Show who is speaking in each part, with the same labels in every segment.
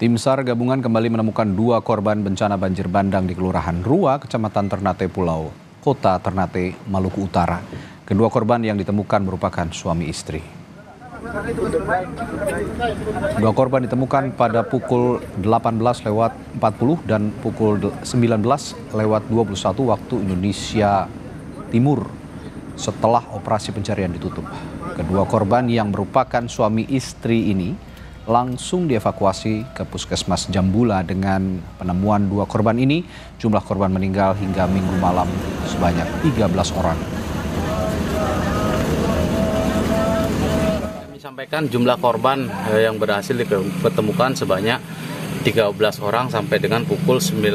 Speaker 1: Tim SAR gabungan kembali menemukan 2 korban bencana banjir bandang di Kelurahan Rua, Kecamatan Ternate Pulau, Kota Ternate, Maluku Utara. Kedua korban yang ditemukan merupakan suami istri. 2 korban ditemukan pada pukul 18:40 dan pukul 19:21 waktu Indonesia Timur setelah operasi pencarian ditutup. Kedua korban yang merupakan suami istri ini langsung dievakuasi ke Puskesmas Jambula. Dengan penemuan 2 korban ini, jumlah korban meninggal hingga Minggu malam sebanyak 13 orang.
Speaker 2: Kami sampaikan jumlah korban yang berhasil ditemukan sebanyak 13 orang sampai dengan pukul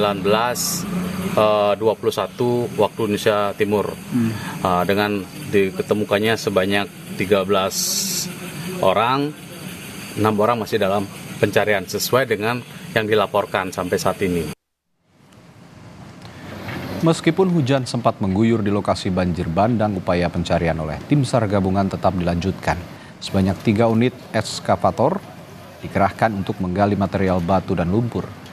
Speaker 2: 19:21 waktu Indonesia Timur. Dengan ditemukannya sebanyak 13 orang, 6 orang masih dalam pencarian sesuai dengan yang dilaporkan sampai saat ini.
Speaker 1: Meskipun hujan sempat mengguyur di lokasi banjir bandang, upaya pencarian oleh tim SAR gabungan tetap dilanjutkan. Sebanyak 3 unit ekskavator dikerahkan untuk menggali material batu dan lumpur.